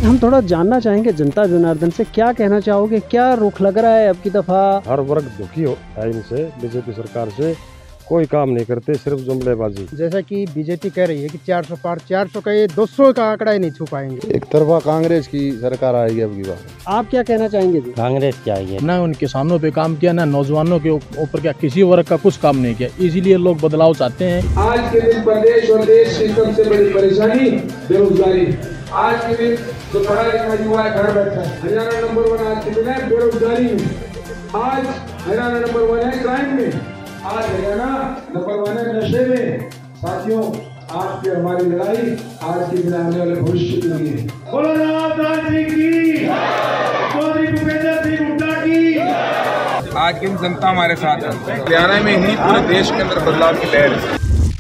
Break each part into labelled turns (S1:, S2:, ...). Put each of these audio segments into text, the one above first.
S1: हम थोड़ा जानना चाहेंगे जनता जनार्दन से, क्या कहना चाहोगे, क्या रुख लग रहा है अब की दफा?
S2: हर वर्ग दुखी है इनसे, बीजेपी सरकार से कोई काम नहीं करते, सिर्फ जुमलेबाजी।
S3: जैसा कि बीजेपी कह रही है कि 400 पार 400 का, ये 200 का आंकड़ा ही नहीं छू पाएंगे।
S4: एक तरफा कांग्रेस की सरकार आएगी अब की बार।
S1: आप क्या कहना चाहेंगे जी?
S5: कांग्रेस की आएगी।
S6: ना उन किसानों पे काम किया, ना नौजवानों के ऊपर क्या, किसी वर्ग का कुछ काम नहीं किया, इसीलिए लोग बदलाव चाहते हैं।
S7: आज के दिन प्रदेश और देश की सबसे बड़ी परेशानी बेरोजगारी। आज के दिन जो पढ़ा लिखा युवा है घर बैठा है, हरियाणा नंबर 1 आज के दिन है बेरोजगारी में। आज हरियाणा नंबर 1 है क्राइम में, आज हरियाणा नंबर 1 है नशे में। साथियों, आपकी हमारी लड़ाई आज के दिन आने वाले भविष्य के लिए है। बोलो रामदास सिंह की, चौधरी भूपेंद्र सिंह हुड्डा की। आज की जनता हमारे साथ है। हरियाणा में ही पूरे देश के अंदर बदलाव की लहर है।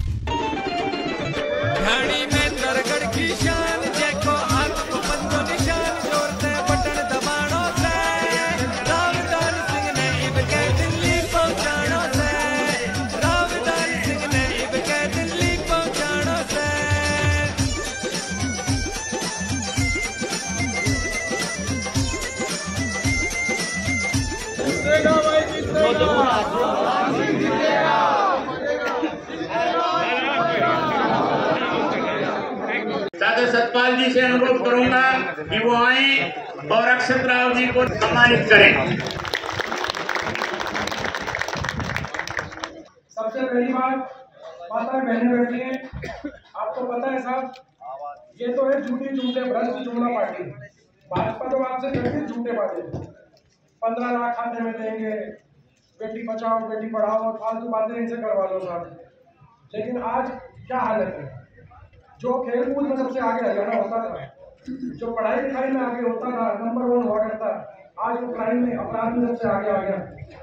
S8: सादर सतपाल जी से अनुरोध करूंगा कि वो आए और अक्षत राव जी को सम्मानित करें।
S7: सबसे पहली बात, माता बहने बैठी हैं, आपको पता है साहब, ये तो है झूठी झूठे भ्रष्ट जुमला पार्टी। भाजपा तो आपसे करती है झूठे बातें, 15 लाख खाते में देंगे, बेटी बचाओ बेटी पढ़ाओ और फालतू बातें इनसे करवा लो साहब। लेकिन आज क्या हालत है? जो खेल कूद में सबसे आगे हरियाणा होता था, जो पढ़ाई लिखाई में आगे होता था, नंबर 1 हुआ करता, आज वो क्राइम में, अपराध में सबसे आगे आ गया।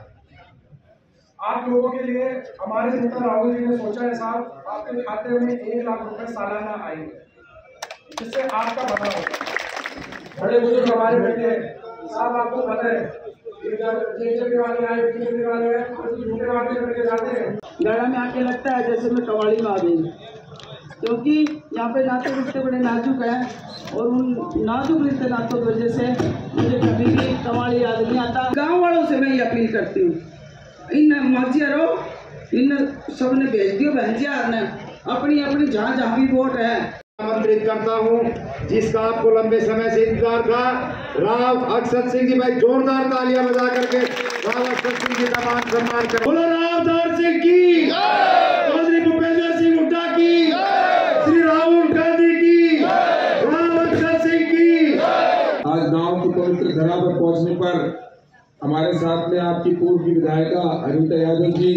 S7: आप लोगों के लिए हमारे नेता राहुल जी ने सोचा है साहब, आपके खाते में 1 लाख रुपए सालाना आएंगे, जिससे आपका भला होगा। बड़े बुजुर्ग हमारे बेटे साहब, आपको पता है वाले आए, बीजेपी वाले आए, झूठे वादे करके जाते हैं।
S9: गड़ा में आके लगता है जैसे मैं कवाड़ी में आ गई, क्योंकि यहाँ पे नाते रिश्ते बड़े नाजुक हैं और उन नाजुक रिश्ते नातों की वजह से मुझे कभी भी कवाड़ी याद नहीं आता। गांव वालों से मैं ये अपील करती हूँ, इन मर्जियारों, इन सब ने भेज दियो बहनजियार ने अपनी अपनी जहाँ जहाँ भी वोट है।
S3: आमंत्रित करता हूँ, जिसका आपको लंबे समय से इंतजार था, राव अक्षत सिंह जी। भाई जोरदार तालियां बजा करके राव अक्षत सिंह जी का मान सम्मान करें। बोलो रामदास सिंह की, चौधरी भूपेंद्र सिंह हुड्डा की, श्री राहुल गांधी की, राव अक्षत सिंह की।
S7: आज गांव की पवित्र धरा पर पहुंचने पर हमारे साथ में आपकी पूर्व की विधायिका अनीता यादव जी,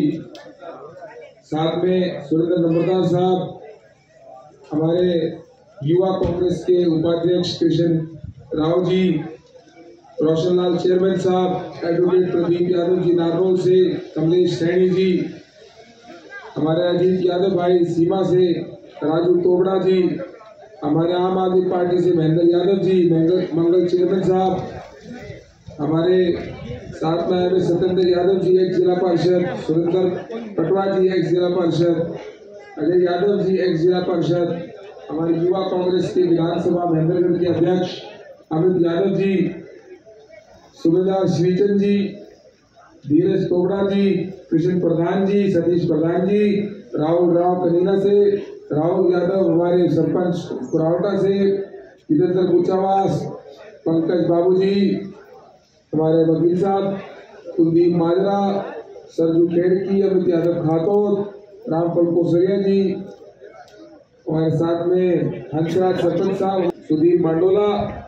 S7: साथ में सुरेंद्र नंबरदार साहब, हमारे युवा कांग्रेस के उपाध्यक्ष कृष्ण राव जी, रोशन लाल चेयरमैन साहब, एडवोकेट प्रदीप यादव जी नारनौल से, कमलेश सैनी जी, हमारे अजीत यादव भाई सीमा से, राजू तोबड़ा जी, हमारे आम आदमी पार्टी से महेंद्र यादव जी, मंगल चेयरमैन साहब, हमारे साथ में हमें सत्येंद्र यादव जी एक्स जिला पार्षद, सुरेंद्र पटवा जी एक्स जिला पार्षद, अजय यादव जी एक्स जिला पार्षद, हमारे युवा कांग्रेस के विधानसभा महेंद्रगढ़ के अध्यक्ष अमित यादव जी, सुबेदार श्रीचंद जी, धीरज तोबड़ा जी, कृष्ण प्रधान जी, सतीश प्रधान जी, राहुल राव कनीना से, राहुल यादव हमारे सरपंच कुरावटा से, जितेंद्र गुचावास, पंकज बाबू जी, हमारे वकील साहब कुलदीप माजरा, सरजू खेड़की, अमित यादव खातोद, रामफल कोसरिया जी, हमारे साथ में हंसराज सरपंच साहब, सुधीर मांडोला,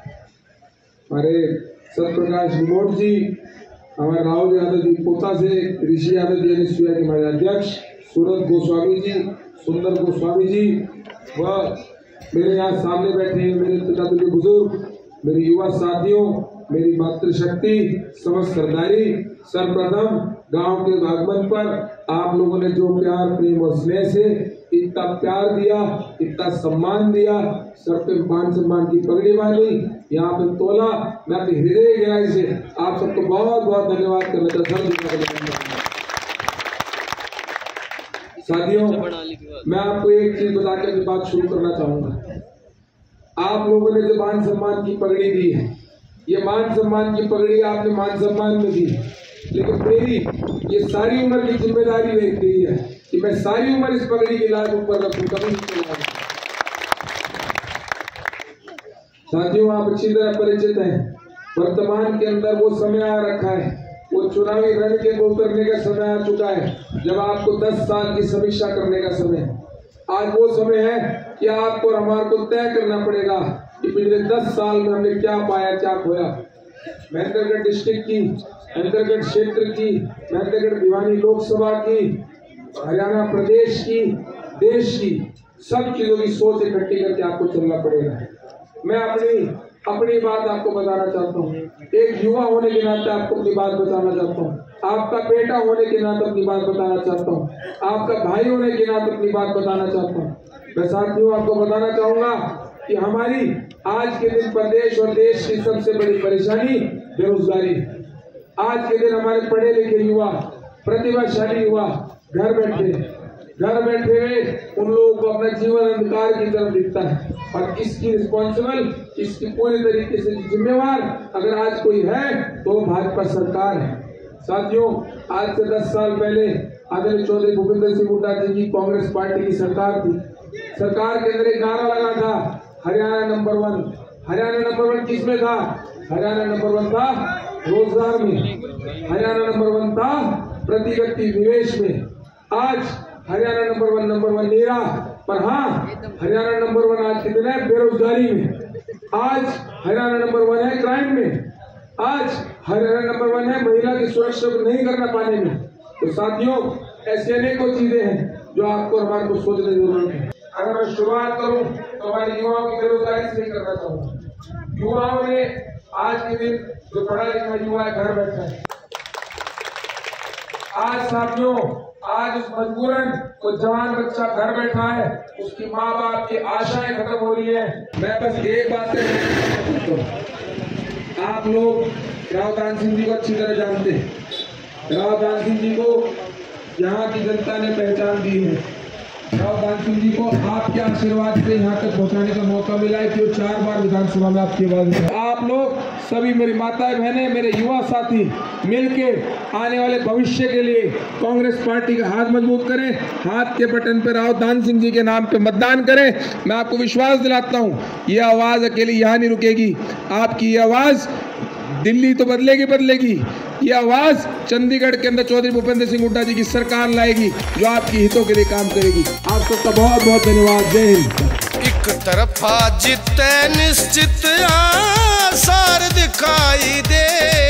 S7: हमारे सत्यप्रकाश रिमोट जी, हमारे राहुल यादव जी पोता से, ऋषि यादव जी एनएसयूआई के हमारे अध्यक्ष, सूरज गोस्वामी जी, सुंदर गोस्वामी जी, व मेरे यहाँ सामने बैठे हैं मेरे पिताजी बुजुर्ग, मेरे युवा साथियों, मेरी मातृशक्ति, समस्त सरदारी। सर्वप्रथम गांव के आगमन पर आप लोगों ने जो प्यार प्रेम और स्नेह से इतना प्यार दिया, इतना सम्मान दिया, सर पे मान सम्मान की पगड़ी बांधी, यहाँ पे तोला, मैं अपनी हृदय गहराई से आप सबको बहुत बहुत धन्यवाद करना चाहता हूँ। साथियों, मैं आपको एक चीज बता के अपनी बात शुरू करना चाहूंगा। आप लोगों ने जो मान सम्मान की पगड़ी दी है, ये मान सम्मान की पगड़ी आपने मान सम्मान में दी, लेकिन मेरी ये सारी उम्र की जिम्मेदारी रही है कि मैं सारी उम्र इस पगड़ी की लाज ऊपर रखूं, कभी नहीं चलाऊं। साथियों, आप अच्छी तरह परिचित हैं, वर्तमान के अंदर वो समय आ रखा है, वो चुनावी रण के उतरने का समय आ चुका है, जब आपको 10 साल की समीक्षा करने का समय है। आज वो समय है कि आपको और हमारे को तय करना पड़ेगा कि पिछले 10 साल में हमने क्या पाया, क्या खोया। महेंद्रगढ़ डिस्ट्रिक्ट की, महेंद्रगढ़ क्षेत्र की, महेंद्रगढ़ भिवानी लोकसभा की, हरियाणा प्रदेश की, देश की, सब चीजों की सोच इकट्ठी करके आपको चलना पड़ेगा। मैं अपनी बात आपको बताना चाहता हूँ, एक युवा होने के नाते आपको अपनी बात बताना चाहता हूँ, आपका बेटा होने के नाते अपनी बात बताना चाहता हूँ, आपका भाई होने के नाते अपनी बात बताना चाहता हूँ। मैं साथियों आपको बताना चाहूंगा कि हमारी आज के दिन प्रदेश और देश की सबसे बड़ी परेशानी बेरोजगारी। आज के दिन हमारे पढ़े लिखे युवा, प्रतिभाशाली युवा घर बैठे हुए उन लोगों को अपना जीवन अंधकार की तरफ दिखता है, और इसकी रिस्पॉन्सिबल, इसकी पूरी तरीके से जिम्मेवार अगर आज कोई है तो भाजपा सरकार है। साथियों, आज से 10 साल पहले आदरणीय चौधरी भूपेंद्र सिंह हुड्डा जी की कांग्रेस पार्टी की सरकार थी। सरकार के अंदर एक नारा लगा था, हरियाणा नंबर 1। हरियाणा नंबर 1 किसमें था? हरियाणा नंबर 1 था रोजगार में, हरियाणा नंबर 1 था प्रति व्यक्ति निवेश में। आज हरियाणा नंबर 1 नहीं रहा, पर हाँ, हरियाणा नंबर 1 आज कितने है? बेरोजगारी में। आज हरियाणा नंबर 1 है क्राइम में। आज हरियाणा नंबर 1 है महिला की सुरक्षा को नहीं करना पाने में। तो साथियों, ऐसी अनेकों चीजें हैं जो आपको हमारे को सोचने की जरूरत है। अगर मैं शुरुआत करूं तो हमारे युवाओं की बेरोजगारी से करना चाहूंगा। युवाओं ने आज के दिन जो पढ़ा लिखा युवा है घर बैठा है। आज साथियों, आज उस मजबूरन वो जवान बच्चा घर बैठा है, उसकी माँ बाप की आशाएं खत्म हो रही है। मैं बस एक बात कहूं, आप लोग राव दान सिंह जी को अच्छी तरह जानते हैं। राव दान सिंह जी को यहाँ की जनता ने पहचान दी है। राव दान सिंह जी को आपके आशीर्वाद से यहाँ तक पहुँचाने का मौका मिला है कि वो 4 बार विधानसभा में आपकी आवाज। आप लोग सभी, मेरी माताएं बहनें, मेरे युवा साथी मिलके आने वाले भविष्य के लिए कांग्रेस पार्टी का हाथ मजबूत करें, हाथ के बटन पर राव दान सिंह जी के नाम पे मतदान करें। मैं आपको विश्वास दिलाता हूँ, ये आवाज अकेली यहाँ नहीं रुकेगी। आपकी ये आवाज दिल्ली तो बदलेगी, ये आवाज चंडीगढ़ के अंदर चौधरी भूपेंद्र सिंह हुड्डा जी की सरकार लाएगी, जो आपकी हितों के लिए काम करेगी। आप सबका बहुत बहुत धन्यवाद। जय हिंद।
S5: एक तरफा जितने निश्चित आसार दिखाई दे,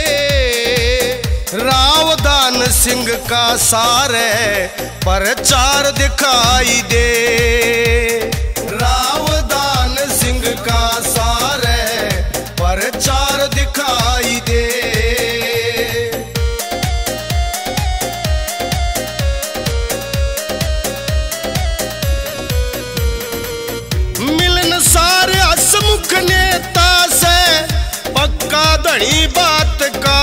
S5: राव दान सिंह का सारे प्रचार दिखाई दे, राव दान सिंह का सारे प्रचार दिखाई दे। मिलन सारे हसमुख नेता से पक्का धनी बात का,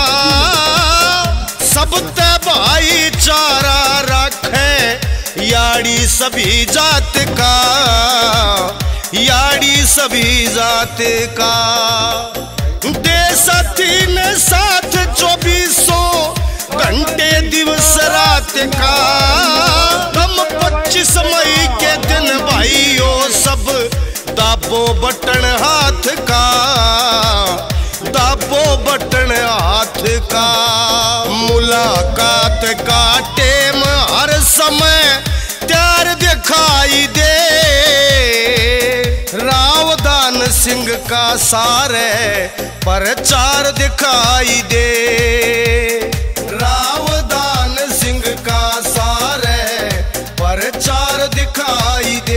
S5: सब ते भाईचारा रखे याड़ी सभी जात का, याड़ी सभी जात का। देश ने साथ 24 घंटे दिवस रात का, हम 25 मई के दिन भाइयों सब दाबो बटन हाथ का, दाबो बटन हाथ का। मुलाकात का टेम हर समय त्यार दिखाई दे, राव दान सिंह का सारे प्रचार दिखाई दे, राव दान सिंह का सारे प्रचार दिखाई दे।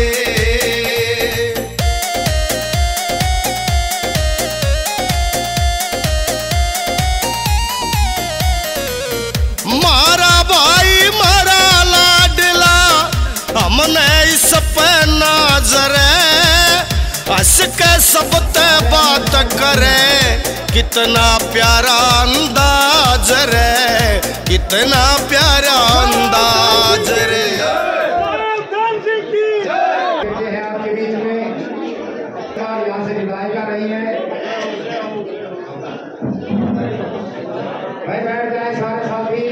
S5: मारा भाई मारा लाडला, हमने इस पे नजर हंस के सब ते बात करे, कितना प्यारा अंदाज रे, कितना प्यारा अंदाज रे।
S3: आपके बीच में यहाँ से विधायिका रही है। भाई बैठ जाए सारे साथी।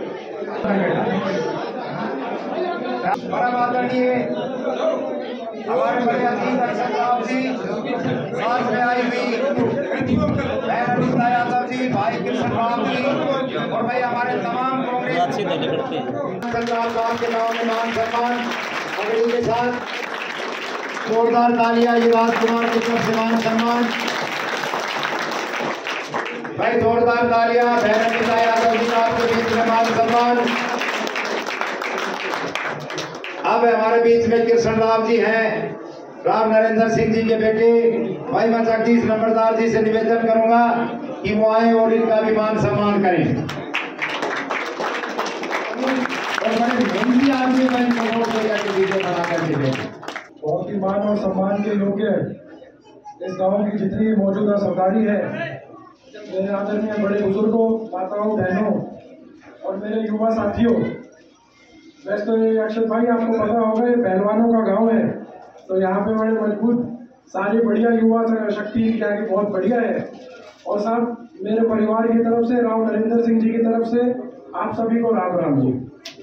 S3: बड़ा आदरणीय हमारे बड़े अजीज अक्षत राव जी, साथ में आई हुई बहन अनिता यादव जी, भाई कृष्ण राम जी और भाई हमारे तमाम कांग्रेस के नाम में मान सम्मान पगड़ी के साथ जोरदार तालियां युवराज कुमार की तरफ से मान सम्मान। भाई जोरदार तालियां बहन अनिता यादव जी का आपके बीच में मान सम्मान। अब हमारे बीच में कृष्ण राव जी हैं, राम नरेंद्र सिंह जी के बेटे। भाई मैं जगदीश नंबरदार जी से निवेदन करूंगा कि वो आए और इनका भी मान सम्मान करें। और बड़े मेहनती आदमी मैं वीडियो बना करके दें।
S10: बहुत ही मान और सम्मान के योग्य इस गांव की जितनी मौजूदा सरदारी है, मेरे आदरणीय बड़े बुजुर्गों, माताओं, बहनों और मेरे युवा साथियों। वैसे तो ये अक्षत भाई आपको पता होगा ये पहलवानों का गांव है, तो यहाँ पे बड़े मजबूत सारी बढ़िया युवा शक्ति क्या कि बहुत बढ़िया है। और साहब मेरे परिवार की तरफ से, राव नरेंद्र सिंह जी की तरफ से आप सभी को राम राम जी।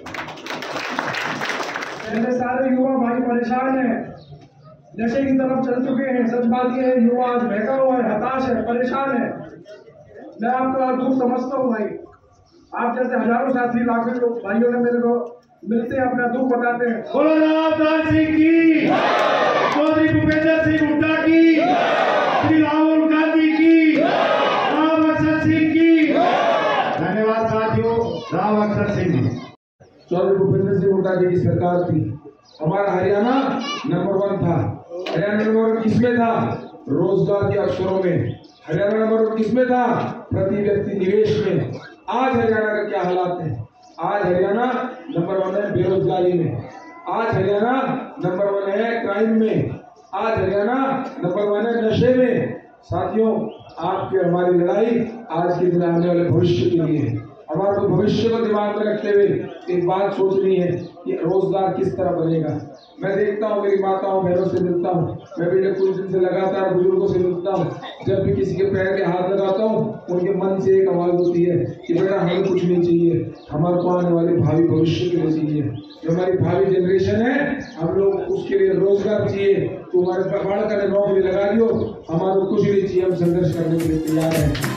S10: मेरे सारे युवा भाई परेशान हैं, नशे की तरफ चल चुके हैं। सच बात ये है, युवा आज बहका हुआ है, हताश है, परेशान है। मैं आपका दुख समझता हूँ भाई। आप जैसे हजारों साथी, लाखों लोग भाइयों ने मेरे को मिलते हैं, अपना दुख बताते हैं।
S3: बोलो रामदास सिंह की, चौधरी भूपेंद्र सिंह हुड्डा की, श्री राहुल गांधी की, राव अक्षत सिंह की। धन्यवाद साथियों। राव अक्षत सिंह जी,
S7: चौधरी भूपेंद्र सिंह हुड्डा जी की सरकार थी। हमारा हरियाणा नंबर 1 था। हरियाणा नंबर 1 किसमें था? रोजगार के अवसरों में। हरियाणा नंबर 1 किसमें था? प्रति व्यक्ति निवेश में। आज हरियाणा का क्या हालात है? आज हरियाणा नंबर 1 है बेरोजगारी में। आज हरियाणा नंबर 1 है क्राइम में। आज हरियाणा नंबर 1 है नशे में। साथियों, आपकी और हमारी लड़ाई आज के दिन आने वाले भविष्य के लिए है। हमारे को भविष्य को दिमाग में रखते हुए एक बात सोचनी है कि रोजगार किस तरह बनेगा। मैं देखता हूँ, मेरी माताओं बहनों से मिलता हूँ, मैं पिछले कुछ दिन से लगातार बुजुर्गों से मिलता हूँ। जब भी किसी के पैर में हाथ लगाता हूँ, उनके मन से एक आवाज होती है कि बेटा हमें कुछ नहीं चाहिए, हमारे को आने वाले भावी भविष्य के लिए चाहिए। जो हमारी भावी जनरेशन है, हम लोग उसके लिए रोजगार चाहिए। तो हमारे पहाड़ का नौकरी लगा दियो, हमारे कुछ नहीं चाहिए, हम संघर्ष करने के लिए तैयार हैं।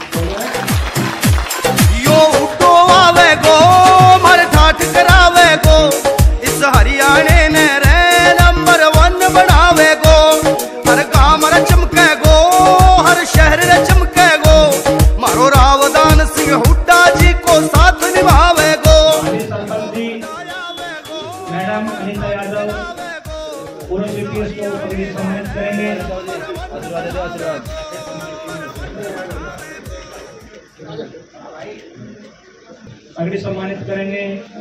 S5: करावे गो इस हरियाणे ने रे नंबर 1 बनावे गो। हर गांव रे चमके गो, हर शहर रे चमके गो। मारो रावदान सिंह हुड्डा जी को साथ निभावे गो।
S10: मैडम अनिता यादव पूर्व सीपीएस को सम्मानित करेंगे। अगली सम्मानित करेंगे।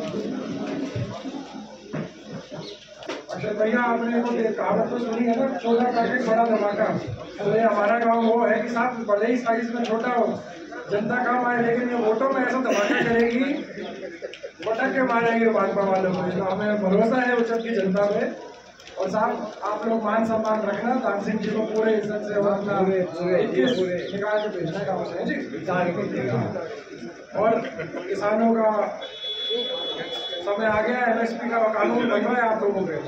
S10: अच्छा भैया, आपने वो कहावत तो सुनी है ना, 14 पैकेट बड़ा धमाका। तो ये हमारा गांव वो है कि साथ भले ही साइज में छोटा हो, जनता काम आए, लेकिन ये वोटों में ऐसा धमाका करेगी, पटक के मारेंगे भाजपा वालों को। तो हमें भरोसा है उच्च की जनता पे। और साहब आप लोग मान सम्मान रखना, दान सिंह जी को पूरे इज्जत से निकाल के भेजना गाँव से जी। और किसानों का समय आ गया, एमएसपी का कानून बन रहा है आप लोगों पे।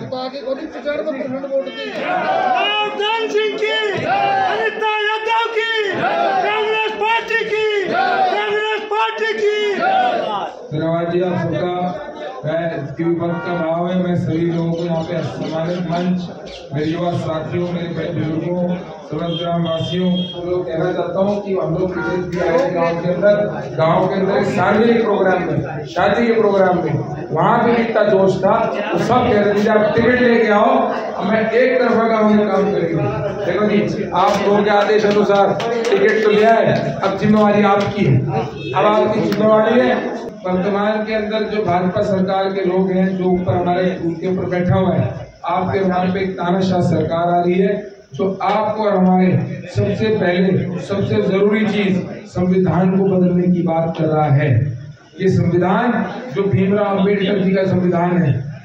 S10: दान सिंह की, अनिता यादव की, कांग्रेस पार्टी की, कांग्रेस पार्टी की।
S7: धन्यवाद जी आप सबका। विपक्ष का भाव है, मैं सभी लोगों को यहाँ पे सम्मानित मंच, मेरे युवा साथियों, मेरे बड़े बुजुर्गों, समस्त ग्रामवासियों को लोग कहना चाहता हूँ कि हम लोग गाँव के अंदर एक सार्वजनिक प्रोग्राम में, शादी के प्रोग्राम में, वहाँ पे कितना जोश था। तो सब कह रहे थे आप टिकट लेके आओ, मैं एक तरफा गाँव में काम करेंगे। देखो जी, आप लोगों के आदेश अनुसार टिकट तो लिया है, अब जिम्मेवारी आपकी है। अब आपकी जिम्मेवारी है वर्तमान के अंदर जो भाजपा सरकार के लोग हैं, जो ऊपर हमारे उनके ऊपर बैठा हुआ है, आपके हमारे पे एक तानाशाह सरकार आ रही है, जो आपको और हमारे सबसे पहले सबसे जरूरी चीज संविधान को बदलने की बात कर रहा है। ये संविधान जो भीमराव अम्बेडकर जी का संविधान है,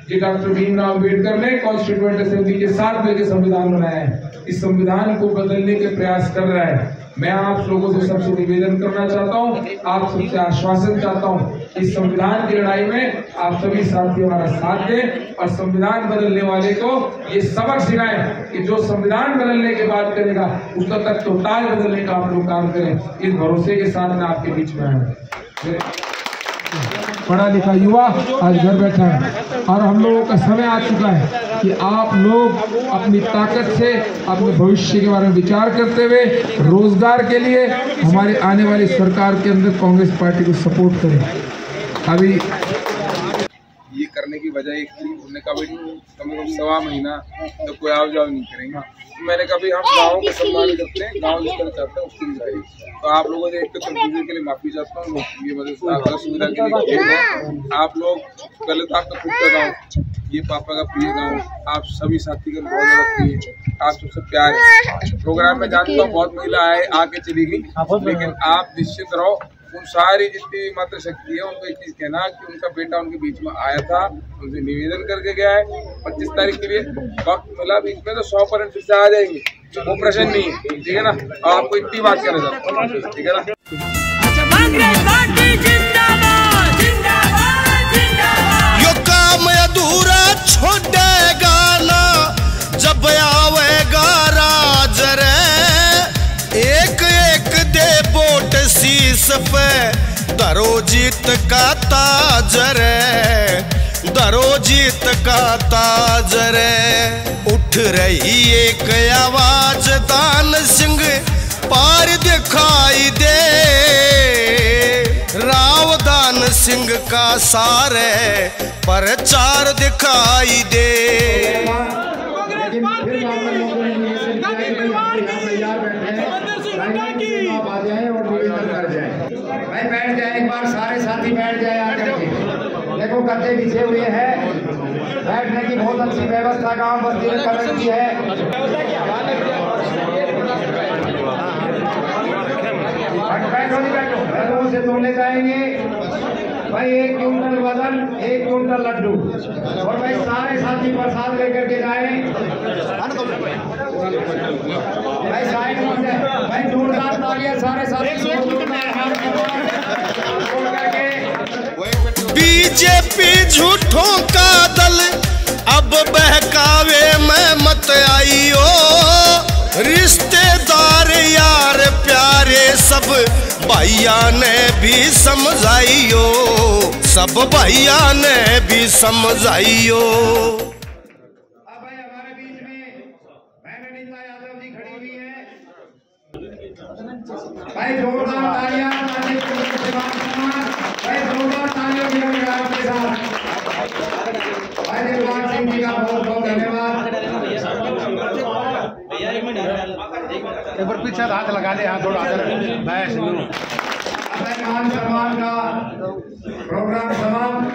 S7: कि डॉक्टर भीमराव अम्बेडकर ने कॉन्स्टिट्यूएंट असेंबली के साथ मिलकर संविधान बनाया है, इस संविधान को बदलने के प्रयास कर रहा है। मैं आप लोगों से सबसे निवेदन करना चाहता हूं, आप सबसे आश्वासन चाहता हूं, इस संविधान की लड़ाई में आप सभी साथी हमारा साथ दें और संविधान बदलने वाले को ये सबक सिखाएं कि जो संविधान बदलने की बात करेगा उसका तक टोटाल बदलने का आप लोग काम करें। इस भरोसे के साथ मैं आपके बीच में आया।
S10: पढ़ा लिखा युवा आज घर बैठा है और हम लोगों का समय आ चुका है कि आप लोग अपनी ताकत से अपने भविष्य के बारे में विचार करते हुए रोजगार के लिए हमारे आने वाली सरकार के अंदर कांग्रेस पार्टी को सपोर्ट करें। अभी
S7: ये करने की वजह एक थी, उन्होंने कहा कम से कम 1.25 महीना तो कोई आओ जाओ नहीं करेंगे। तो मैंने कहा भाई हम गाँव को सम्मान करते हैं, गाँव जितना चाहते हैं उसकी भी। तो आप लोगों से एक तो कंफ्यूजन के लिए माफी चाहता हूँ, ये मदद सुविधा के लिए आप लोग पहले तो आपका खुद का गाँव, ये पापा का प्रिय गाँव, आप सभी साथी का बहुत ज़्यादा प्रिय, आप सबसे प्यार है। प्रोग्राम में जानता हूँ बहुत महिला आए आके चली गई, लेकिन आप निश्चित रहो उन सारी जितनी भी मात्र शक्ति है उनको एक चीज कहना कि उनका बेटा उनके बीच में आया था, उनसे निवेदन करके गया है। 25 तारीख के लिए वक्त मिला बीच में तो 100% फिर से आ जाएंगे, वो प्रश्न नहीं है, ठीक है ना। आपको इतनी बात कहना चाहता हूँ, ठीक है ना।
S5: यो काम अधूरा छोड़ेगा ना जब आवेगा राज रे, एक एक दे वोट शीश पे दरो जीत का ताज रे, दरो जीत का ताज रे। उठ रही एक आवाज दान सिंह पार दिखाई दे, राव दान सिंह का सारे प्रचार दिखाई दे।
S3: भाई बैठ जाए एक बार, सारे साथी बैठ जाए आकर के। देखो गद्दे बिछे हुए हैं, बैठने की बहुत अच्छी व्यवस्था गांव बस्ती में कर रखी है। बैठो नहीं बैठो, बैलों से तोड़ने जाएंगे भाई 1 क्विंटल वजन 1 क्विंटल लड्डू, और भाई सारे साथी प्रसाद लेकर के जाए। भाई साइड में भाई जोरदार तालियां सारे साथी।
S5: बीजेपी झूठों का दल अब बहकावे में मत आइयो, रिश्तेदार यार प्यारे सब भैया ने भी समझाइयो, सब भैया ने भी समझाइयो।
S3: भाई जोरदार तालियां, भाई जोरदार तालियों की आपके साथ। भाई दिलबाग सिंह जी का बहुत बहुत धन्यवाद।
S4: एक बार पीछे हाथ लगा ले, हाथ थोड़ा
S3: मान सम्मान का प्रोग्राम समाप्त।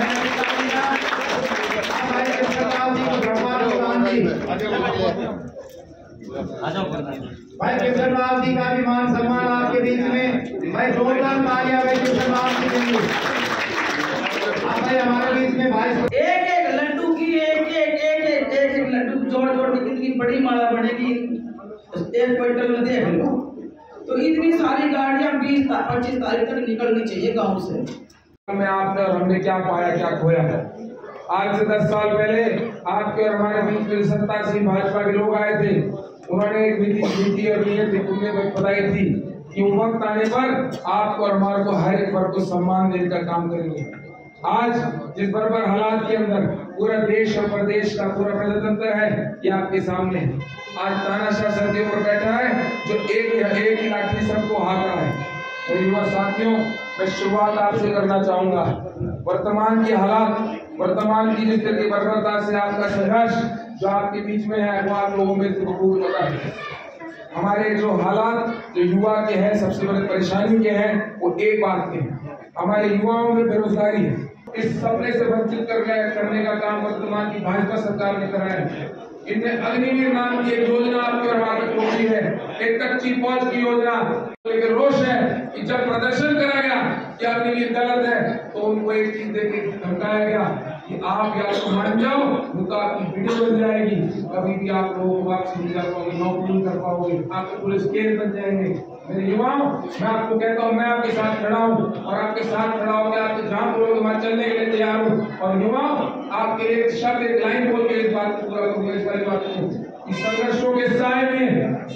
S3: भाई किशनलाल जी का भी मान सम्मान आपके बीच में। भाई जोरदार तालियां भाई किशनलाल जी के लिए। भाई हमारे बीच में भाई
S9: एक एक लड्डू की एक लड्डू जोड़ जोड़ के कितनी बड़ी माला बनेगी, 1 क्विंटल में देख लो। तो इतनी सारी गाड़ियां 20-25 तारीख तक निकलनी चाहिए गांव से।
S7: में आपने और हमने क्या पाया क्या खोया है। आज से 10 साल पहले आपके और हमारे बीच में सत्ता से भाजपा के लोग आए थे, उन्होंने एक नीति और नीयत उन्हें बताई थी कि वक्त आने पर आपको और हमारे को हर एक वर्ग को सम्मान देने का काम करेंगे। आज जिस बराबर हालात के अंदर पूरा देश और प्रदेश का पूरा प्रजातंत्र है, ये आपके सामने है। आज तानाशाह सर के ऊपर बैठा है जो एक ही लाठी सबको हाँक रहा है। तो युवा साथियों, मैं शुरुआत आपसे करना चाहूंगा। वर्तमान की हालात, वर्तमान की जिस तरह की बर्बरता से आपका संघर्ष जो आपके बीच में है, वो आप लोगों में खूब पता है। हमारे जो हालात जो युवा के हैं, सबसे बड़ी परेशानी के हैं, वो एक बात के हैं, हमारे युवाओं में बेरोजगारी है। इस सपने से वंचित करने का काम वर्तमान की भाजपा सरकार ने कराया है। इनने अग्निवीर नाम की एक योजना आपके और हमारे पहुंची है, एक कच्ची पहुंच की योजना। लेकिन रोष है कि जब प्रदर्शन करा गया कि अग्निवीर गलत है, तो उनको एक चीज देके धमकाया गया कि आप या तो मान जाओ, तो आपकी वीडियो बन जाएगी, कभी भी आप लोगों को वापसी नहीं कर पाओगे, नौकरी नहीं कर पाओगे, आपके पूरे स्केल बन जाएंगे। मेरे युवाओं, मैं आपको कहता हूँ, मैं आपके साथ खड़ा हूँ और आपके साथ खड़ा होकर आपके जहाँ बोलोगे वहाँ चलने के लिए तैयार हूँ। और युवाओं, आपके एक शब्द, एक लाइन बोल के इस बात को पूरा करूँगा, इस वाली बात को। संघर्षों के साए में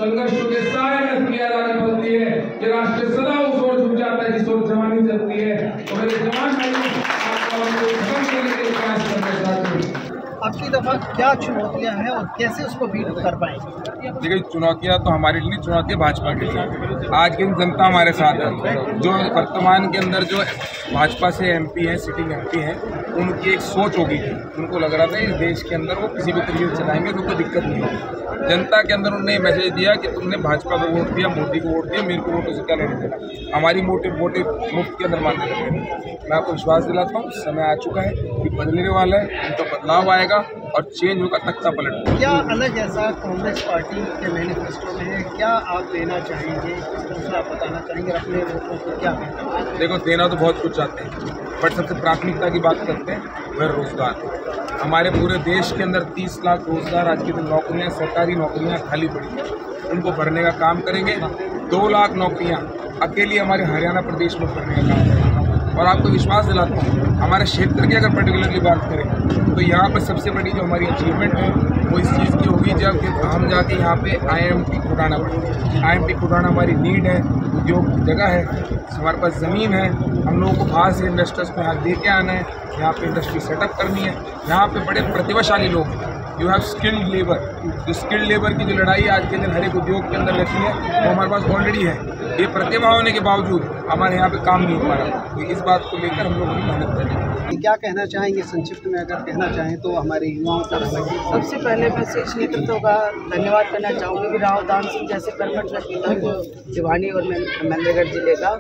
S7: दुनिया आगे बढ़ती है कि राष्ट्र सदा उस ओर झुक जाता है जिस ओर जवानी चलती है। तो मेरे जवान भाइयों, आपको खत्म करने के प्रयास करना चाहते हैं।
S1: आपकी दफा क्या चुनौतियां हैं और कैसे उसको बीट कर पाएंगे?
S7: देखिए, चुनौतियां तो हमारे लिए, चुनौतियां भाजपा के लिए। आज की जनता हमारे साथ है। जो वर्तमान के अंदर जो भाजपा से एमपी हैं, सिटिंग एमपी हैं, उनकी एक सोच होगी, उनको लग रहा था इस देश के अंदर वो किसी भी तरीके से चलाएंगे तो कोई दिक्कत नहीं होगी। जनता के अंदर उन्होंने मैसेज दिया कि तुमने भाजपा को वोट दिया, मोदी को वोट दिया, मेरे को वोटों से क्या लेने देना, हमारी मोटिव मुफ्त के अंदर मानने लगे। मैं आपको विश्वास दिलाता हूँ, समय आ चुका है कि बदलने वाला है, उनका बदलाव आएगा और चेंज होगा, तख्ता पलट।
S1: क्या अलग ऐसा कांग्रेस पार्टी के मैनिफेस्टो में है, क्या आप लेना चाहेंगे, किस तरह से आप बताना चाहेंगे अपने वोटों को? क्या
S7: देखो, देना तो बहुत कुछ चाहते हैं, बट सबसे प्राथमिकता की बात करते हैं वह रोजगार। हमारे पूरे देश के अंदर 30 लाख रोजगार आज की नौकरियां, सरकारी नौकरियां खाली पड़ी हैं, उनको भरने का काम करेंगे। 2 लाख नौकरियां अकेली हमारे हरियाणा प्रदेश में भरने का काम करेंगे। और आपको विश्वास दिलाता हूँ, हमारे क्षेत्र की अगर पर्टिकुलरली बात करें तो यहाँ पर सबसे बड़ी जो हमारी अचीवमेंट है वो इस चीज़ की होगी जब हम जाके यहाँ पे IIMT खुदाना पड़ेगा। IIMT खुदाना हमारी नीड है, उद्योग की जगह है, हमारे पास ज़मीन है, हम लोगों को बाहर से इन्वेस्टर्स को यहाँ दे के आना है, यहाँ पे इंडस्ट्री सेटअप करनी है। यहाँ पे बड़े प्रतिभाशाली लोग हैं, यू हैव स्किल्ड लेबर। जो स्किल्ड लेबर की जो लड़ाई आज के दिन हर एक उद्योग के अंदर रहती है वो हमारे पास ऑलरेडी है। ये प्रतिभा होने के बावजूद हमारे यहाँ पे काम नहीं हो पा रहा, तो इस बात को लेकर हम लोग बड़ी मेहनत करेंगे।
S1: क्या कहना चाहेंगे संक्षिप्त में, अगर कहना चाहें तो हमारे युवाओं को?
S9: सबसे पहले मैं शीर्ष नेतृत्व का धन्यवाद करना चाहूँगी कि राव दान सिंह जैसे कर्मठ व्यक्ति को भिवानी और महेंद्रगढ़ जिले का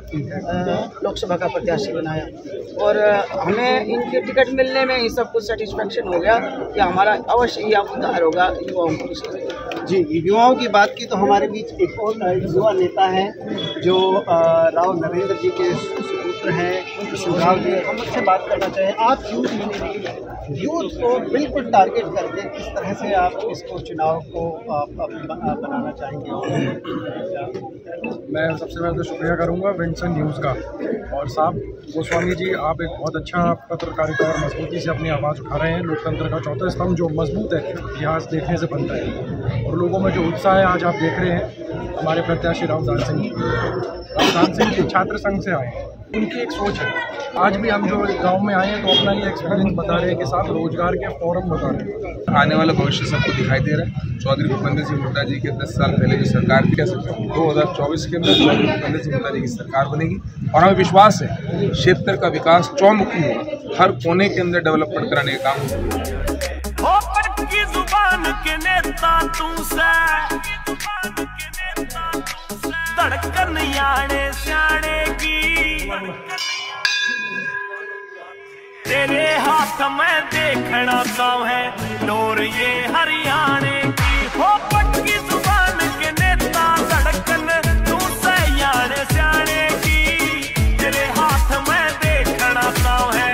S9: लोकसभा का प्रत्याशी बनाया, और हमें इनके टिकट मिलने में ही सब कुछ सेटिस्फेक्शन हो गया कि हमारा अवश्य ही उद्धार होगा युवाओं को।
S1: जी, युवाओं की बात की तो हमारे बीच एक और युवा नेता है जो राव नरेंद्र जी के सुपुत्र हैं, कृष्णराव जी। हम उससे बात करना चाहें, आप यूथ को बिल्कुल टारगेट करके किस तरह से आप इसको चुनाव को बनाना चाहेंगे?
S10: मैं सबसे पहले तो शुक्रिया करूंगा विंसन न्यूज़ का। और साहब गोस्वामी जी, आप एक बहुत अच्छा पत्रकारिता और मजबूती से अपनी आवाज़ उठा रहे हैं। लोकतंत्र का चौथा स्तंभ जो मजबूत है, इतिहास देखने से बनता है, और लोगों में जो उत्साह है आज आप देख रहे हैं। हमारे प्रत्याशी राव दान सिंह छात्र संघ से आए, उनकी एक सोच है। आज भी हम जो गांव में आए हैं तो अपना ये एक्सपीरियंस बता रहे हैं कि साथ रोजगार के फॉरम बता रहे हैं।
S7: आने वाला भविष्य सबको दिखाई दे रहा है। चौधरी भूपेंद्र सिंह हुड्डा जी के 10 साल पहले जो सरकार थी, कह सकते हैं 2024 के अंदर चौधरी भूपेंद्र सिंह हुड्डा जी की सरकार बनेगी, और हमें विश्वास है क्षेत्र का विकास चौमुखी होगा, हर कोने के अंदर डेवलपमेंट कराने का काम
S5: धड़कन याने स्याने की तेरे हाथ में देखना गाँव है डोर ये हरियाणे की। हो पक्की जुबान के नेता धड़कन तू से याने स्याने की, तेरे हाथ में देखना गाँव है।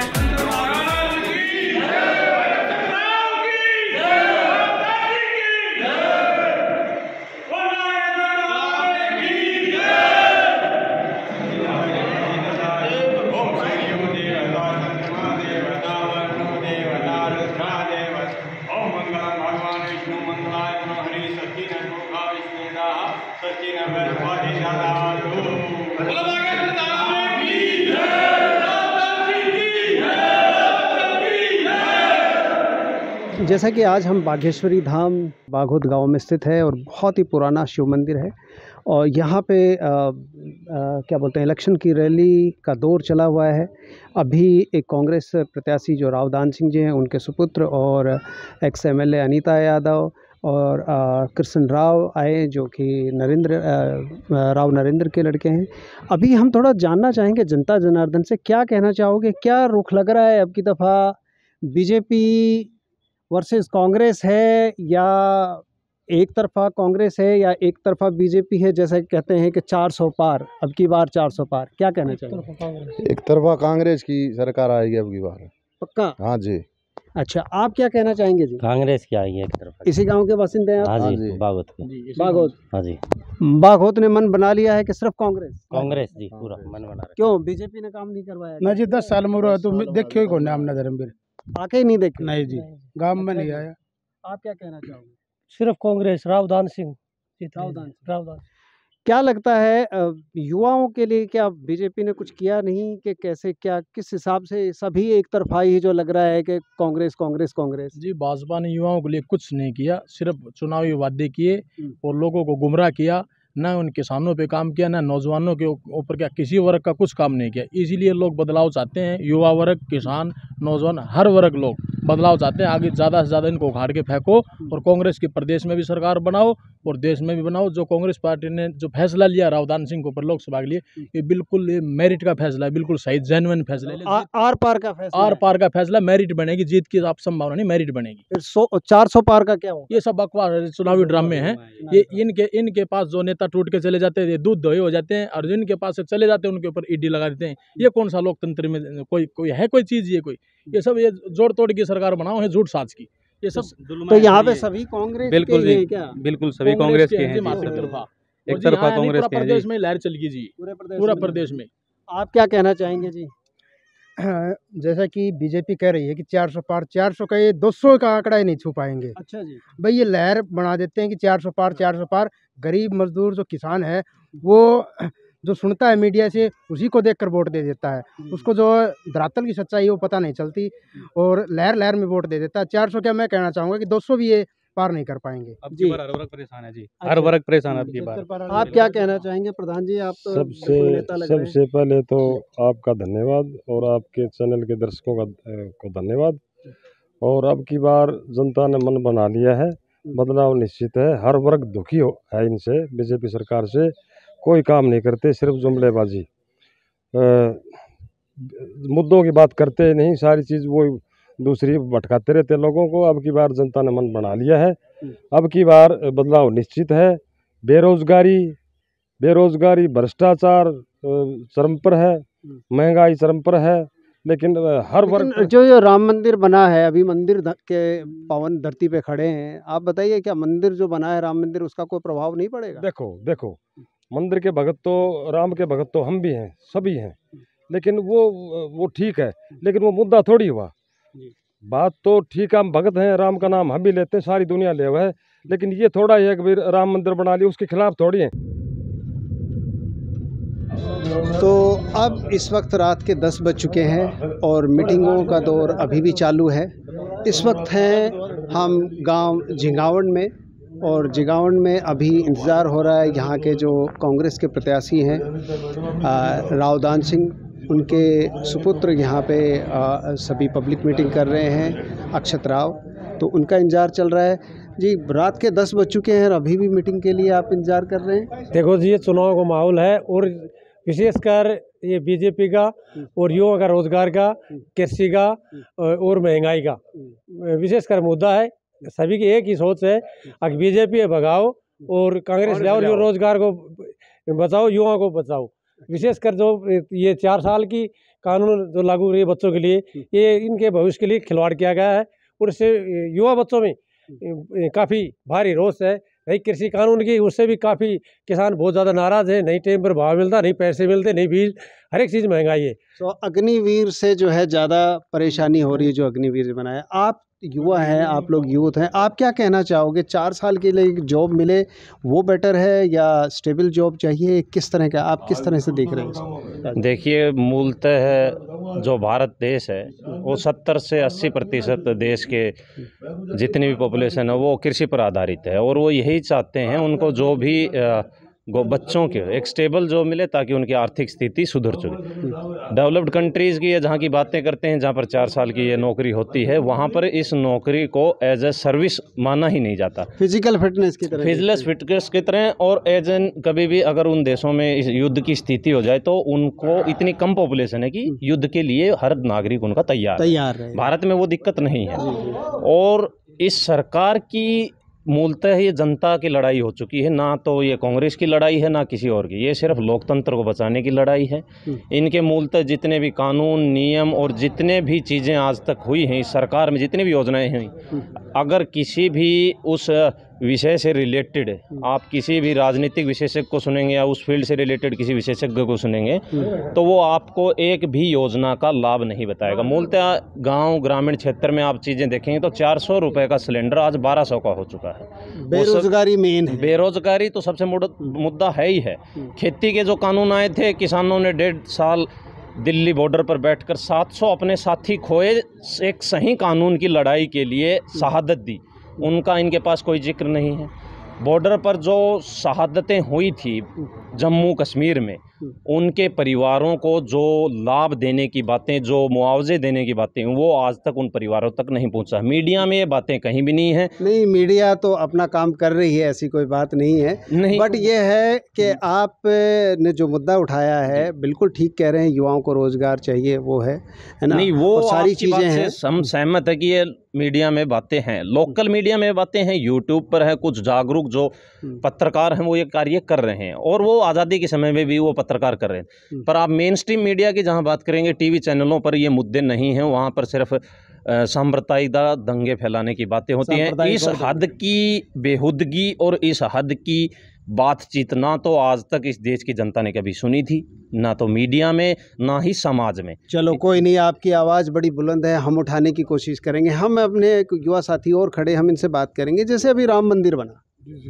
S1: जैसा कि आज हम बागेश्वरी धाम बाघोद गांव में स्थित है और बहुत ही पुराना शिव मंदिर है, और यहाँ पे क्या बोलते हैं, इलेक्शन की रैली का दौर चला हुआ है। अभी एक कांग्रेस प्रत्याशी जो राव दान सिंह जी हैं, उनके सुपुत्र और एक्स MLA अनीता यादव और कृष्ण राव आए जो कि राव नरेंद्र के लड़के हैं। अभी हम थोड़ा जानना चाहेंगे जनता जनार्दन से, क्या कहना चाहोगे, क्या रुख लग रहा है अब की दफ़ा? बीजेपी वर्सेस कांग्रेस है, या एक तरफा कांग्रेस है, या एक तरफा बीजेपी है? जैसे कहते हैं कि 400 पार, अब की बार 400 पार, क्या कहना चाहिए?
S11: एक तरफा कांग्रेस की सरकार आएगी अब की बार,
S1: पक्का?
S11: हाँ जी।
S1: अच्छा, आप क्या कहना चाहेंगे जी?
S11: कांग्रेस की आई है एक तरफ।
S1: इसी गांव के बासिंदे हैं आप?
S11: हाँ जी, बागोत के।
S1: बागोत।
S11: हाँ जी।
S1: बागोत ने मन बना लिया है कि सिर्फ कांग्रेस?
S11: कांग्रेस जी पूरा मन बना रहा।
S1: क्यों, बीजेपी ने काम नहीं करवाया?
S4: ना जी 10 साल में तो देखियो ही को नाम ना धर्मवीर
S1: आके ही नहीं देखे?
S4: नहीं जी, गांव में नहीं आया।
S1: आप क्या कहना चाहोगे?
S11: सिर्फ कांग्रेस, रावदान सिंह।
S1: रावदान। क्या लगता है युवाओं के लिए क्या बीजेपी ने कुछ किया नहीं कि कैसे, क्या किस हिसाब से सभी एक तरफाई ही जो लग रहा है कि कांग्रेस कांग्रेस कांग्रेस?
S6: जी, भाजपा ने युवाओं के लिए कुछ नहीं किया, सिर्फ चुनावी वादे किए और लोगों को गुमराह किया। ना उन किसानों पे काम किया, ना नौजवानों के ऊपर क्या किसी वर्ग का कुछ काम नहीं किया। इसीलिए लोग बदलाव चाहते हैं, युवा वर्ग, किसान, नौजवान, हर वर्ग लोग बदलाव चाहते हैं। आगे ज़्यादा से ज़्यादा इनको उखाड़ के फेंको और कांग्रेस की प्रदेश में भी सरकार बनाओ और देश में भी बनाओ। जो कांग्रेस पार्टी ने जो फैसला लिया रावदान सिंह के ऊपर लोकसभा के लिए, ये बिल्कुल मेरिट का फैसला है, बिल्कुल सही जेन्युइन फैसला है।
S1: आर पार का फैसला,
S6: आर पार का फैसला, मेरिट बनेगी, जीत की आप संभावना नहीं, मेरिट बनेगी।
S1: फिर 400 पार का क्या हो?
S6: ये सब बकवास चुनावी ड्रामे हैं। ये इनके पास जो नेता टूट के चले जाते हैं, ये दूध दोहे हो जाते हैं, और जिनके पास से चले जाते हैं उनके ऊपर ईडी लगा देते हैं। ये कौन सा लोकतंत्र में कोई है कोई चीज? ये सब ये जोड़ तोड़ की सरकार बनाओ है, झूठ साज की। ये सब
S1: तो यहाँ पे सभी कांग्रेस
S12: बिल्कुल
S1: के हैं क्या?
S12: बिल्कुल सभी कांग्रेस के हैं।
S6: एक
S12: तरफा कांग्रेस के
S6: प्रदेश में लहर चलेगी जी, पूरा प्रदेश में।
S1: आप क्या कहना चाहेंगे जी?
S4: जैसा कि बीजेपी कह रही है कि 400 पार, 400 का ये 200 का आंकड़ा ही नहीं छू पाएंगे।
S1: अच्छा जी।
S4: भाई ये लहर बना देते हैं कि 400 पार, 400 पार। गरीब मजदूर जो किसान है वो जो सुनता है मीडिया से, उसी को देखकर वोट दे देता है। उसको जो धरातल की सच्चाई है वो पता नहीं चलती और लहर लहर में वोट दे देता है। 400 क्या, मैं कहना चाहूँगा कि 200 भी ये पार नहीं कर पाएंगे।
S12: जी, हर वर्ग परेशान है जी, हर वर्ग परेशान है आपकी बार।
S1: आप क्या कहना चाहेंगे प्रधान जी? आप तो
S2: सबसे पहले तो आपका धन्यवाद और आपके चैनल के दर्शकों को धन्यवाद। और अब की बार जनता ने मन बना लिया है, बदलाव निश्चित है। हर वर्ग दुखी है इनसे, बीजेपी सरकार से। कोई काम नहीं करते, सिर्फ जुमलेबाजी, मुद्दों की बात करते नहीं, सारी चीज़ वो दूसरी भटकाते रहते लोगों को। अब की बार जनता ने मन बना लिया है, अब की बार बदलाव निश्चित है। बेरोजगारी, भ्रष्टाचार चरम पर है, महंगाई चरम पर है, लेकिन हर वर्ग
S1: जो राम मंदिर बना है, अभी मंदिर के पावन धरती पे खड़े हैं, आप बताइए क्या मंदिर जो बना है राम मंदिर, उसका कोई प्रभाव नहीं पड़ेगा?
S2: देखो मंदिर के भगत तो, राम के भगत तो हम भी हैं, सभी हैं, लेकिन वो ठीक है, लेकिन वो मुद्दा थोड़ी हुआ। बात तो ठीक है, हम भगत हैं, राम का नाम हम भी लेते हैं, सारी दुनिया ले हुआ है, लेकिन ये थोड़ा ही है कि राम मंदिर बना लिया, उसके खिलाफ थोड़ी है।
S1: तो अब इस वक्त रात के 10 बज चुके हैं और मीटिंगों का दौर अभी भी चालू है। इस वक्त हैं हम गांव जिंगावण में, और जिंगावण में अभी इंतज़ार हो रहा है यहाँ के जो कांग्रेस के प्रत्याशी हैं रावदान सिंह, उनके सुपुत्र यहाँ पे सभी पब्लिक मीटिंग कर रहे हैं, अक्षत राव, तो उनका इंतज़ार चल रहा है। जी, रात के 10 बज चुके हैं और अभी भी मीटिंग के लिए आप इंतज़ार कर रहे हैं?
S13: देखो जी, ये चुनाव का माहौल है और विशेषकर ये बीजेपी का और युवाओं का रोजगार का, कृषि का और महंगाई का विशेषकर मुद्दा है। सभी की एक ही सोच है, अगर बीजेपी भगाओ और कांग्रेस ले आओ, जो रोजगार को बचाओ, युवाओं को बचाओ। विशेषकर जो ये 4 साल की कानून जो लागू हो रही है बच्चों के लिए, ये इनके भविष्य के लिए खिलवाड़ किया गया है और इससे युवा बच्चों में काफ़ी भारी रोष है। नहीं कृषि कानून की, उससे भी काफ़ी किसान बहुत ज़्यादा नाराज़ है। नहीं टाइम पर भाव मिलता, नहीं पैसे मिलते, नहीं बीज, हर एक चीज़ महंगाई है।
S1: तो अग्निवीर से जो है ज़्यादा परेशानी हो रही है, जो अग्निवीर बनाया। आप युवा हैं, आप लोग यूथ हैं, आप क्या कहना चाहोगे? 4 साल के लिए जॉब मिले वो बेटर है या स्टेबल जॉब चाहिए? किस तरह का, आप किस तरह से देख रहे हैं?
S12: देखिए, मूलतः जो भारत देश है वो 70 से 80% देश के जितनी भी पॉपुलेशन है वो कृषि पर आधारित है, और वो यही चाहते हैं उनको जो भी बच्चों के एक स्टेबल जॉब मिले ताकि उनकी आर्थिक स्थिति सुधर सके। डेवलप्ड कंट्रीज़ की जहाँ की बातें करते हैं, जहाँ पर 4 साल की ये नौकरी होती है, वहाँ पर इस नौकरी को एज ए सर्विस माना ही नहीं जाता,
S1: फिजिकल फिटनेस की
S12: तरह और एज एन कभी भी अगर उन देशों में इस युद्ध की स्थिति हो जाए तो उनको इतनी कम पॉपुलेशन है कि युद्ध के लिए हर नागरिक उनका तैयार है। भारत में वो दिक्कत नहीं है। और इस सरकार की मूलतः ये जनता की लड़ाई हो चुकी है, ना तो ये कांग्रेस की लड़ाई है ना किसी और की, ये सिर्फ लोकतंत्र को बचाने की लड़ाई है। इनके मूलतः जितने भी कानून नियम और जितने भी चीज़ें आज तक हुई हैं इस सरकार में, जितनी भी योजनाएं हैं, अगर किसी भी उस विषय से रिलेटेड आप किसी भी राजनीतिक विशेषज्ञ को सुनेंगे या उस फील्ड से रिलेटेड किसी विशेषज्ञ को सुनेंगे तो वो आपको एक भी योजना का लाभ नहीं बताएगा। मूलतः गांव ग्रामीण क्षेत्र में आप चीज़ें देखेंगे तो 400 रुपये का सिलेंडर आज 1200 का हो चुका है।
S1: बेरोजगारी मेन है,
S12: बेरोजगारी तो सबसे मुद्दा है ही है। खेती के जो कानून आए थे, किसानों ने 1.5 साल दिल्ली बॉर्डर पर बैठकर 700 अपने साथी खोए एक सही कानून की लड़ाई के लिए शहादत दी, उनका इनके पास कोई जिक्र नहीं है। बॉर्डर पर जो शहादतें हुई थी जम्मू कश्मीर में, उनके परिवारों को जो लाभ देने की बातें, जो मुआवजे देने की बातें, वो आज तक उन परिवारों तक नहीं पहुंचा। मीडिया में ये बातें कहीं भी नहीं है।
S1: नहीं, मीडिया तो अपना काम कर रही है, ऐसी कोई बात नहीं है, नहीं। बट ये है कि आप ने जो मुद्दा उठाया है बिल्कुल ठीक कह रहे हैं, युवाओं को रोजगार चाहिए, वो है ना।
S12: नहीं, वो
S1: सारी चीज़ें हैं,
S12: हम सहमत है कि ये मीडिया में बातें हैं, लोकल मीडिया में बातें हैं, यूट्यूब पर है, कुछ जागरूक जो पत्रकार हैं वो ये कार्य कर रहे हैं और वो आज़ादी के समय में भी वो पत्रकार कर रहे हैं। पर आप मेन स्ट्रीम मीडिया की जहां बात करेंगे, टीवी चैनलों पर ये मुद्दे नहीं हैं, वहां पर सिर्फ सांप्रदायिक दंगे फैलाने की बातें होती हैं। इस हद की बेहुदगी और इस हद की बातचीत ना तो आज तक इस देश की जनता ने कभी सुनी थी, ना तो मीडिया में, ना ही समाज में।
S1: चलो कोई नहीं, आपकी आवाज़ बड़ी बुलंद है, हम उठाने की कोशिश करेंगे। हम अपने एक युवा साथी और खड़े, हम इनसे बात करेंगे। जैसे अभी राम मंदिर बना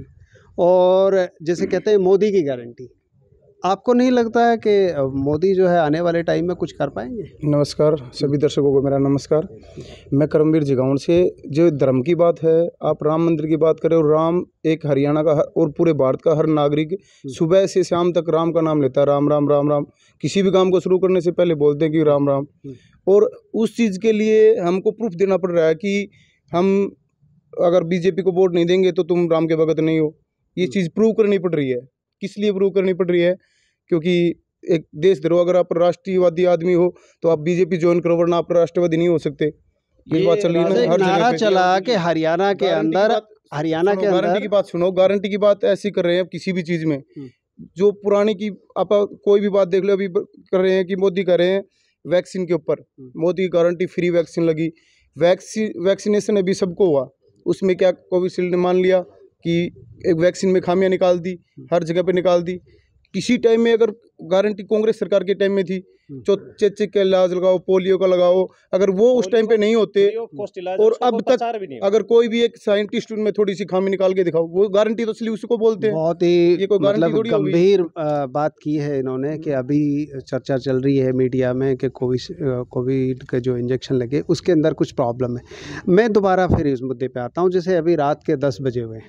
S1: और जैसे कहते हैं मोदी की गारंटी, आपको नहीं लगता है कि मोदी जो है आने वाले टाइम में कुछ कर पाएंगे?
S14: नमस्कार सभी दर्शकों को मेरा नमस्कार। मैं करमवीर जिगाउन से। जो धर्म की बात है, आप राम मंदिर की बात करें, और राम एक हरियाणा का और पूरे भारत का हर नागरिक सुबह से शाम तक राम का नाम लेता है, राम राम राम राम। किसी भी काम को शुरू करने से पहले बोलते हैं कि राम राम। और उस चीज़ के लिए हमको प्रूफ देना पड़ रहा है कि हम अगर बीजेपी को वोट नहीं देंगे तो तुम राम के भगत नहीं हो। ये चीज़ प्रूव करनी पड़ रही है। किस लिए प्रूव करनी पड़ रही है? क्योंकि एक देशद्रोह, अगर आप राष्ट्रीयवादी आदमी हो तो आप बीजेपी ज्वाइन करो, वरना आप राष्ट्रवादी नहीं हो सकते। ये बात चल रही है ना, हर
S1: नारा चला कि हरियाणा के अंदर, हरियाणा के अंदर
S14: गारंटी की बात सुनो। गारंटी की बात ऐसी कर रहे हैं किसी भी चीज़ में, जो पुरानी की आप कोई भी बात देख लो, अभी कर रहे हैं कि मोदी कर रहे हैं वैक्सीन के ऊपर, मोदी की गारंटी, फ्री वैक्सीन लगी। वैक्सीनेशन अभी सबको हुआ, उसमें क्या कोविशील्ड ने मान लिया कि एक वैक्सीन में खामियां निकाल दी, हर जगह पे निकाल दी। किसी टाइम में अगर गारंटी कांग्रेस सरकार के टाइम में थी, चेचे का इलाज लगाओ, पोलियो का लगाओ, अगर वो उस टाइम पे नहीं होते और अब तक अगर कोई भी एक साइंटिस्ट उनमें थोड़ी सी खामी निकाल के दिखाओ, वो गारंटी तो इसलिए उसको बोलते हैं।
S1: बहुत ही
S14: ये कोई
S1: मतलब गंभीर बात की है इन्होंने कि अभी चर्चा चल रही है मीडिया में कि कोविड के जो इंजेक्शन लगे उसके अंदर कुछ प्रॉब्लम है। मैं दोबारा फिर इस मुद्दे पे आता हूँ। जैसे अभी रात के 10 बजे हुए,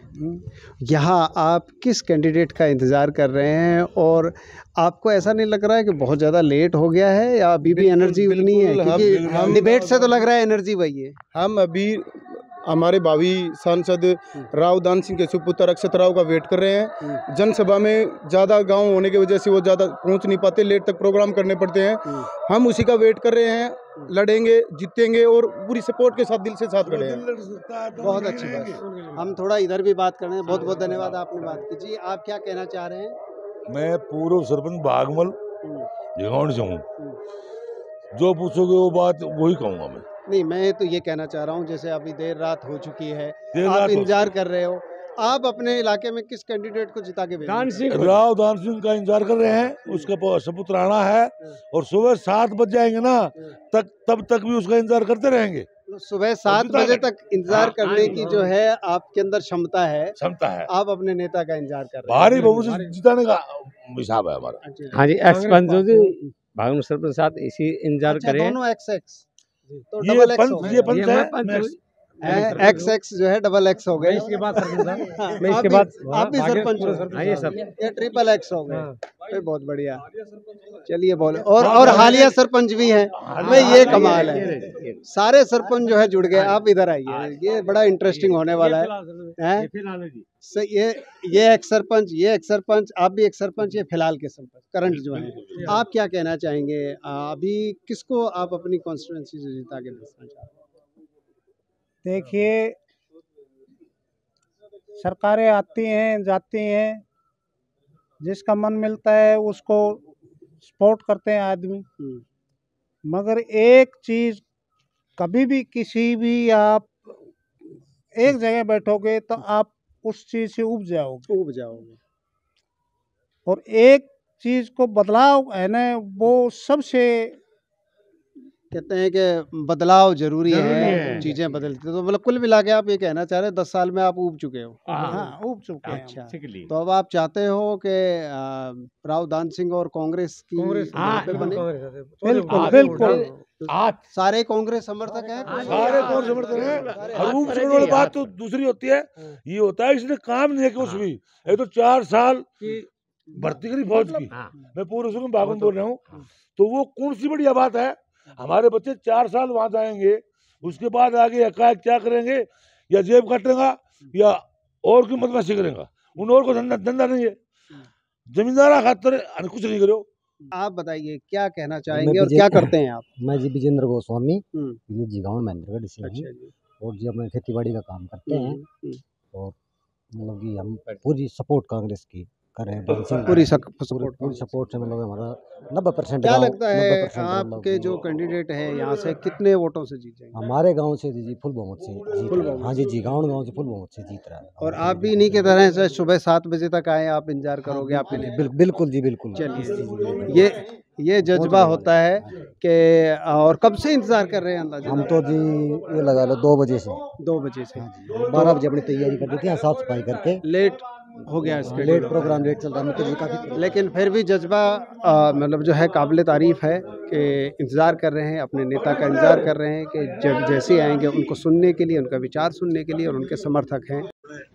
S1: यहाँ आप किस कैंडिडेट का इंतज़ार कर रहे हैं और आपको ऐसा नहीं लग रहा है कि बहुत ज़्यादा लेट हो गया है, या अभी भी एनर्जी उतनी है? क्योंकि डिबेट से तो लग रहा है एनर्जी वही है।
S14: हम अभी हमारे भावी सांसद राव दान सिंह के सुपुत्र अक्षत राव का वेट कर रहे हैं। जनसभा में ज़्यादा गांव होने की वजह से वो ज़्यादा पहुंच नहीं पाते, लेट तक प्रोग्राम करने पड़ते हैं। हम उसी का वेट कर रहे हैं, लड़ेंगे, जीतेंगे और पूरी सपोर्ट के साथ, दिल से साथ खड़े हैं।
S1: बहुत अच्छी बात। हम थोड़ा इधर भी बात कर रहे हैं। बहुत बहुत धन्यवाद, आपने बात की। जी, आप क्या कहना चाह रहे हैं?
S15: मैं पूर्व सरपंच बागमल जिगाउन से हूँ। जो पूछोगे वो बात वही कहूँगा मैं।
S1: नहीं, मैं तो ये कहना चाह रहा हूँ, जैसे अभी देर रात हो चुकी है, आप इंतजार कर रहे हो, आप अपने इलाके में किस कैंडिडेट को जिता के भेजेंगे?
S15: राव दान सिंह का इंतजार कर रहे हैं। उसका सपुत्र आना है और सुबह 7 बज जाएंगे ना, तब तक भी उसका इंतजार करते रहेंगे।
S1: सुबह 7 बजे तक इंतजार करने की जो है आपके अंदर क्षमता है, आप अपने नेता का इंतजार कर रहे हैं।
S15: भारी बहुमत से जिताने का हिसाब है हमारा।
S16: हाँ जी, एक्स भागम सरपंच साथ इसी इंतजार करें।
S1: दोनों एक्स तो डबल एक्स हो गए। एक्स जो है डबल एक्स हो गए।
S16: इसके बाद
S1: मैं इसके बाद आप भी सरपंच हो।
S16: ये सब
S1: ये ट्रिपल एक्स हो गए। बहुत बढ़िया, चलिए बोले। और हालिया सरपंच भी हैं। मैं ये कमाल है, सारे सरपंच जो है जुड़ गए। आप इधर आइए, ये बड़ा इंटरेस्टिंग होने वाला है। ये एक्स सरपंच, ये एक्स सरपंच, आप भी एक सरपंच, ये फिलहाल के सरपंच करंट जो है। आप क्या कहना चाहेंगे? अभी किसको आप अपनी कॉन्स्टिट्यूएंसी से जिता के भेजना चाहते हैं?
S17: देखिए, सरकारें आती हैं जाती हैं, जिसका मन मिलता है उसको सपोर्ट करते हैं आदमी। मगर एक चीज़ कभी भी किसी भी आप एक जगह बैठोगे तो आप उस चीज़ से उब जाओगे। और एक चीज़ को बदलाव है ना, वो सबसे
S1: कहते हैं कि बदलाव जरूरी है, चीज़ें बदलती हैं। तो मतलब कुल मिला के आप ये कहना चाह रहे हैं 10 साल में आप ऊब चुके हो।
S17: हाँ, ऊब चुके हैं।
S1: अच्छा, तो अब आप चाहते हो कि राव दान सिंह और कांग्रेस की यहाँ पे बने?
S17: बिल्कुल
S15: आज
S1: सारे कांग्रेस समर्थक हैं,
S15: सारे कौन समर्थन है। और ऊब चुकने वाली बात तो दूसरी होती है, ये होता है इसने काम नहीं किया कुछ भी। ये तो 4 साल की भर्ती करी फौज की, मैं पूरे उसमें बागुन बोल रहा हूँ। तो वो कौन सी बढ़िया बात है। हमारे बच्चे 4 साल वहां जाएंगे, उसके बाद आगे एकाएक क्या करेंगे, या जेब काटेगा या और की बदमाशी करेगा। उन और को धंधा नहीं है, जमींदारा खातर कुछ नहीं करो।
S1: आप बताइए क्या कहना चाहेंगे और क्या करते हैं आप?
S18: मैं जी विजेंद्र गोस्वामी जी गाँव महेंद्रगढ़ से हूँ, और जी अपने खेती बाड़ी का काम करते हैं। और मतलब कि हम पूरी सपोर्ट कांग्रेस की कर रहे हैं, पूरी सपोर्ट से मतलब हमारा 90%।
S1: क्या लगता है आपके जो कैंडिडेट है यहाँ से कितने वोटों से जीत जाएंगे?
S18: हमारे गांव से जी फुल बहुमत से जीत रहा है। हाँ जी गाँव से फुल बहुमत से जीत रहा है।
S1: और आप भी इन्हीं के तरह से सुबह 7 बजे तक आए, आप इंतजार करोगे आपके लिए?
S18: बिल्कुल जी बिल्कुल।
S1: चलिए, ये जज्बा होता है कि और कब से इंतजार कर रहे हैं अंदाजा?
S18: हम तो जी ये लगा लो 2 बजे से।
S1: 2 बजे से
S18: 12 बजे अपनी तैयारी कर देते हैं, साफ सफाई करके।
S1: लेट हो गया इसके
S18: लेट प्रोग्राम लेट चल रहा है तो जी काफ़ी,
S1: लेकिन फिर भी जज्बा मतलब जो है काबिल तारीफ़ है कि इंतज़ार कर रहे हैं, अपने नेता का इंतज़ार कर रहे हैं कि जब जैसे आएंगे उनको सुनने के लिए, उनका विचार सुनने के लिए, और उनके समर्थक हैं।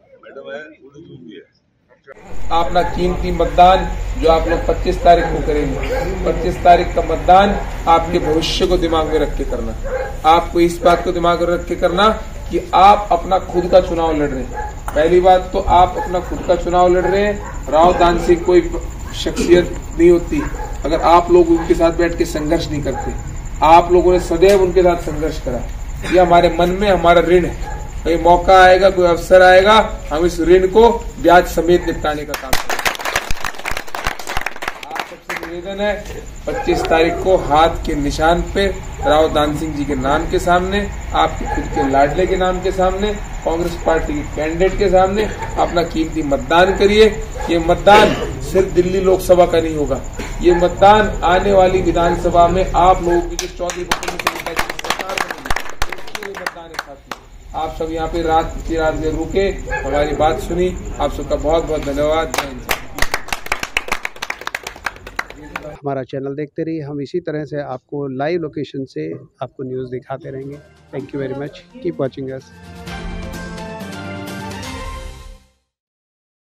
S7: अपना कीमती मतदान जो आप लोग 25 तारीख को करेंगे, 25 तारीख का मतदान आपके भविष्य को दिमाग में रख के करना। आपको इस बात को दिमाग में रख के करना कि आप अपना खुद का चुनाव लड़ रहे हैं। पहली बात तो आप अपना खुद का चुनाव लड़ रहे हैं। राव दान सिंह कोई शख्सियत नहीं होती अगर आप लोग उनके साथ बैठ के संघर्ष नहीं करते। आप लोगों ने सदैव उनके साथ संघर्ष करा, ये हमारे मन में हमारा ऋण है। कोई मौका आएगा, कोई अवसर आएगा, हम इस ऋण को ब्याज समेत निपटाने का काम करेंगे। आप सबसे निवेदन है 25 तारीख को हाथ के निशान पे राव दान सिंह जी के नाम के सामने, आपके खुद के लाडले के नाम के सामने, कांग्रेस पार्टी के कैंडिडेट के सामने अपना कीमती मतदान करिए। ये मतदान सिर्फ दिल्ली लोकसभा का नहीं होगा, ये मतदान आने वाली विधानसभा में आप लोगों की जो 14 सरकार बनेगी, मतदान है साथी। आप सब यहाँ पे रात की रात में रुके, हमारी बात सुनी, आप सबका बहुत बहुत धन्यवाद। जय हिंद।
S1: हमारा चैनल देखते रहिए, हम इसी तरह से आपको लाइव लोकेशन से आपको न्यूज़ दिखाते रहेंगे। Thank you very much, keep watching us.